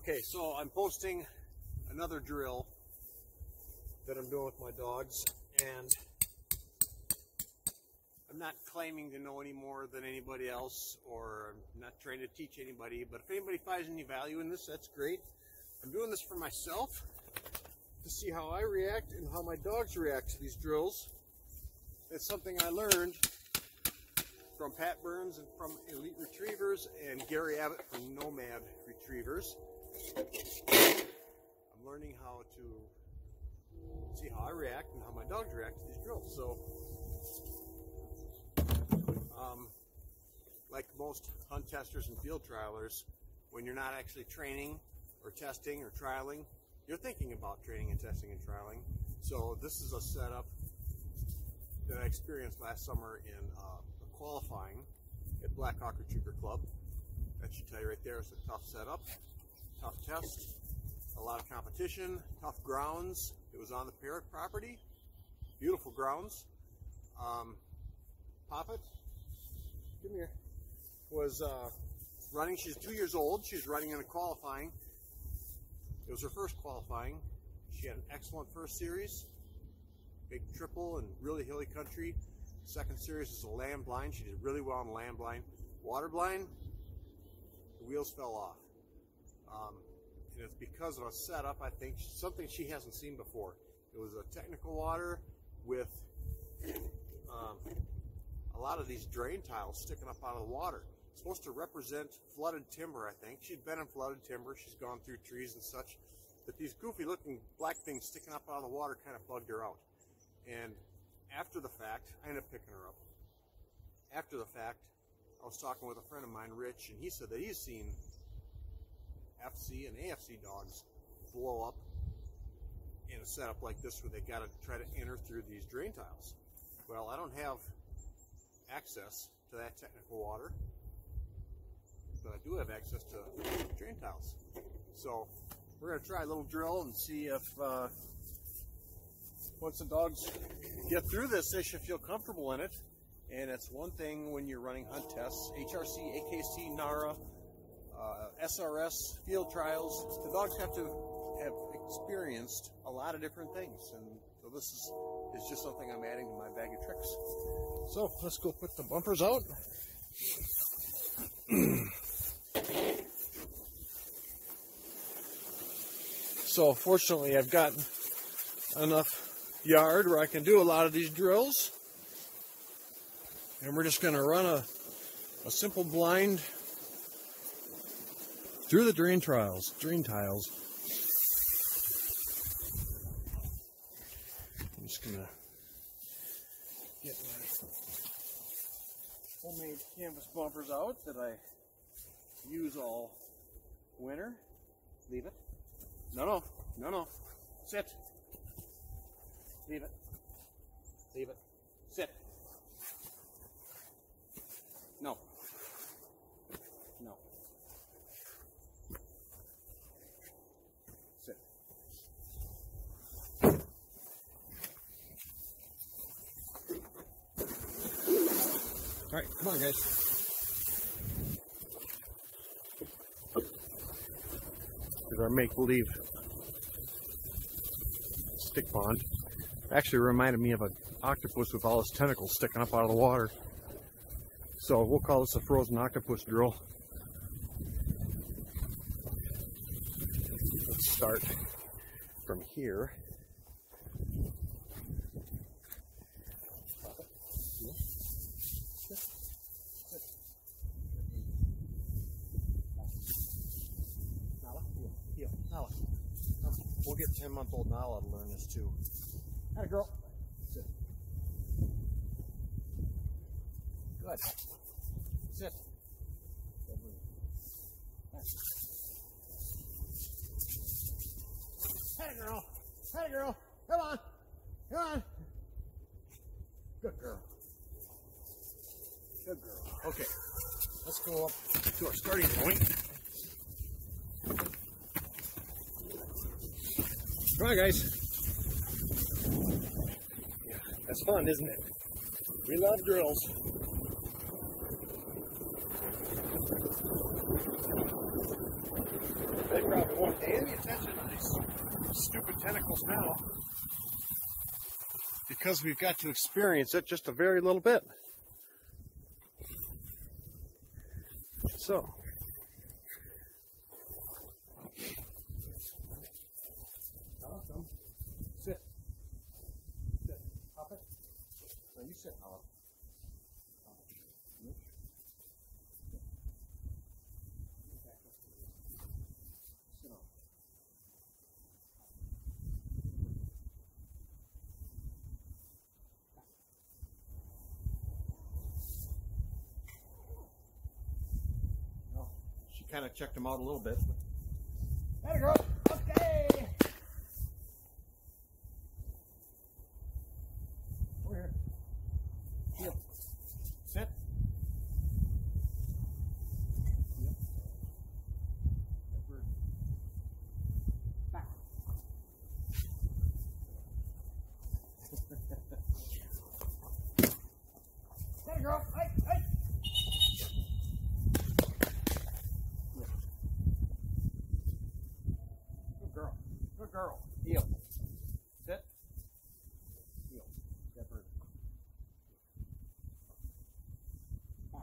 Okay, so I'm posting another drill that I'm doing with my dogs, and I'm not claiming to know any more than anybody else, or I'm not trying to teach anybody, but if anybody finds any value in this, that's great. I'm doing this for myself to see how I react and how my dogs react to these drills. It's something I learned from Pat Burns and from Elite Retrievers and Gary Abbott from Nomad Retrievers. I'm learning how to see how I react and how my dogs react to these drills. So, like most hunt testers and field trialers, when you're not actually training or testing or trialing, you're thinking about training and testing and trialing. So this is a setup that I experienced last summer in qualifying at Black Hawk Retriever Club. That should tell you right there, it's a tough setup, tough test, a lot of competition, tough grounds. It was on the Parrot property, beautiful grounds. Poppet, come here, was running. She's 2 years old. She's running in a qualifying. It was her first qualifying. She had an excellent first series, big triple and really hilly country. Second series is a land blind. She did really well on land blind. Water blind, the wheels fell off. And it's because of a setup, I think, something she hasn't seen before. It was a technical water with a lot of these drain tiles sticking up out of the water. It's supposed to represent flooded timber, I think. She'd been in flooded timber. She's gone through trees and such. But these goofy looking black things sticking up out of the water kind of bugged her out. And after the fact, I ended up picking her up. After the fact, I was talking with a friend of mine, Rich, and he said that he's seen FC and AFC dogs blow up in a setup like this where they got to try to enter through these drain tiles. Well, I don't have access to that technical water, but I do have access to drain tiles. So we're going to try a little drill and see if once the dogs get through this, they should feel comfortable in it. And it's one thing when you're running hunt tests, HRC, AKC, NARA, SRS, field trials, the dogs have to have experienced a lot of different things. And so this is just something I'm adding to my bag of tricks. So let's go put the bumpers out. So fortunately I've got enough yard where I can do a lot of these drills. And we're just going to run a simple blind through the drain tiles. I'm just going to get my homemade canvas bumpers out that I use all winter. Leave it. No. Sit. Leave it. Leave it. Sit. No. Sit. All right, come on, guys. Here's our make-believe stick pond. Actually reminded me of an octopus with all his tentacles sticking up out of the water. So we'll call this a frozen octopus drill. Let's start from here. Nala. We'll get 10-month-old Nala to learn this too. Atta girl. Sit. Good. Sit. Hey girl. Hey girl. Come on. Come on. Good girl. Good girl. Okay. Let's go up to our starting point. Come on, guys. Yeah, that's fun, isn't it? We love drills. They probably won't pay any attention to these stupid tentacles now, because we've got to experience it just a very little bit. So, come. Sit. Sit. Hop it. No, you sit, Olive. Sit on. She kind of checked him out a little bit. There you go. Okay. Over here. Heel. Sit. Yep. Back. There you go. Hey, hey. Good girl. Heel. Sit. Heel. Step further. Back.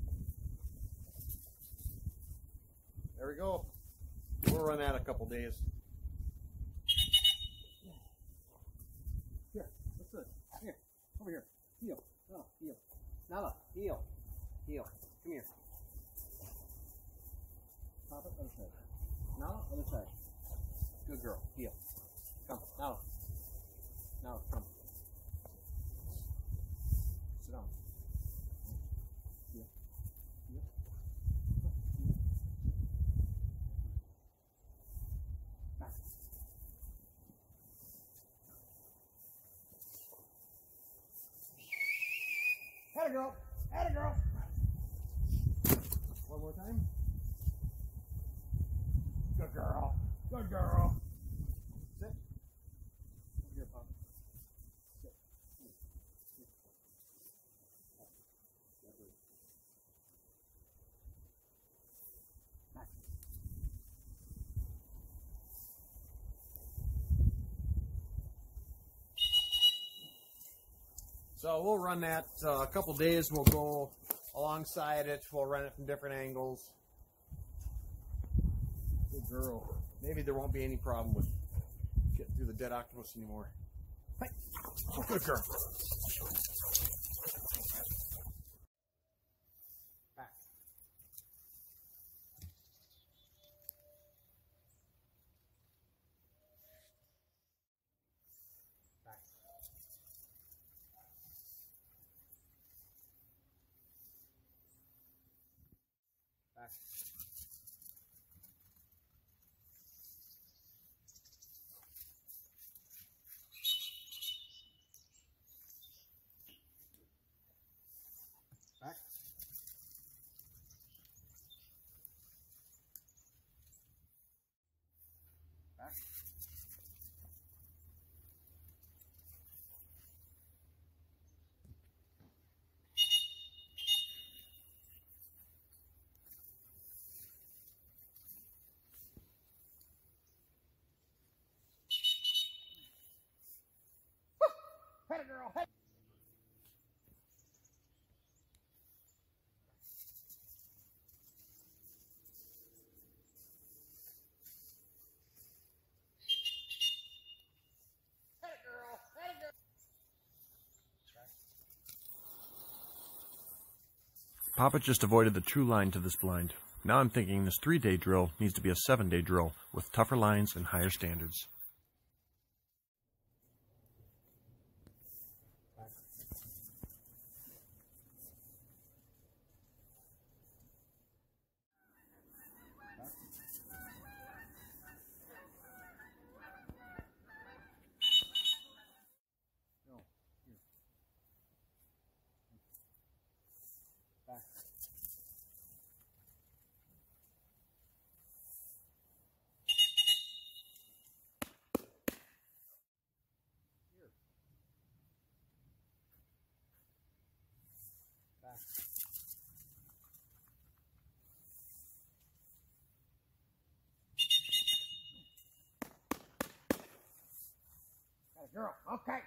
There we go. We'll run that a couple days. Here. What's this? Here. Over here. Heel. No. Heel. Nala. Heel. Heel. Come here. Pop it. Other side. Nala. Other side. Good girl. Heel. Come. Now. Now. Come. Sit down. Heel. Heel. Heel. Back. Atta girl. Atta girl. One more time. Good girl. Good girl. Sit. Over here, Pop. Sit. Here. Here. Back. So we'll run that a couple days. We'll go alongside it. We'll run it from different angles. Good girl. Maybe there won't be any problem with getting through the dead octopus anymore. Hey. Good girl. Back. Back. Back. Back. Back. Woo! Hey, girl. Hey. Papa just avoided the true line to this blind. Now I'm thinking this 3-day drill needs to be a 7-day drill with tougher lines and higher standards. Back. Girl, okay.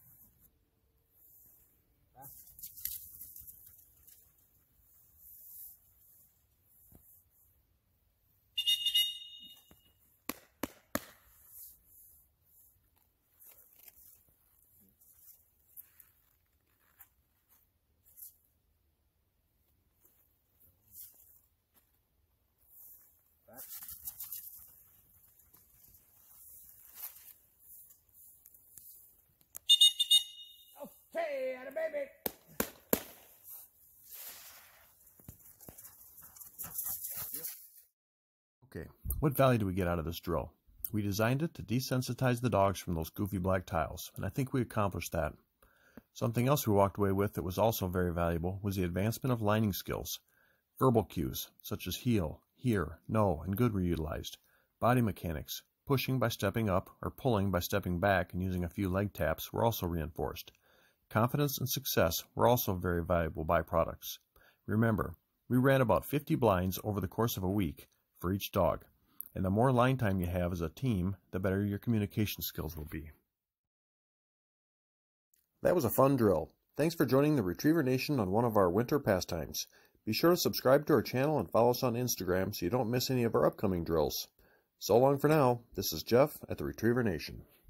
Okay, and a baby. Okay, what value do we get out of this drill? We designed it to desensitize the dogs from those goofy black tiles, and I think we accomplished that. Something else we walked away with that was also very valuable was the advancement of lining skills. Verbal cues, such as heel, here, no, and good were utilized. Body mechanics, pushing by stepping up or pulling by stepping back and using a few leg taps were also reinforced. Confidence and success were also very valuable byproducts. Remember, we ran about 50 blinds over the course of a week for each dog, and the more line time you have as a team, the better your communication skills will be. That was a fun drill. Thanks for joining the Retriever Nation on one of our winter pastimes. Be sure to subscribe to our channel and follow us on Instagram so you don't miss any of our upcoming drills. So long for now. This is Jeff at the Retriever Nation.